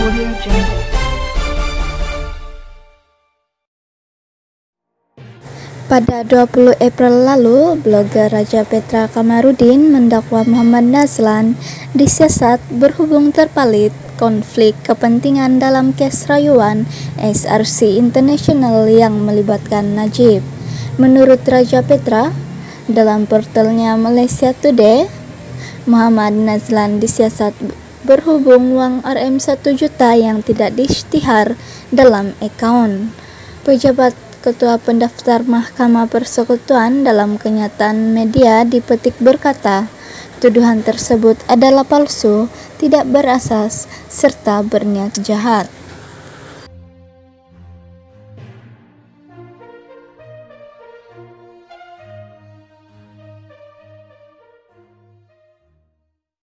Audio Jungle. Pada 20 April lalu, blogger Raja Petra Kamarudin mendakwa Muhammad Nazlan disiasat berhubung terpalit konflik kepentingan dalam kes rayuan SRC International yang melibatkan Najib. Menurut Raja Petra, dalam portalnya Malaysia Today, Muhammad Nazlan disiasat berhubung uang Rm 1 juta yang tidak diisytihar dalam akaun. Pejabat Ketua Pendaftar Mahkamah Persekutuan dalam kenyataan media dipetik berkata, tuduhan tersebut adalah palsu, tidak berasas, serta berniat jahat.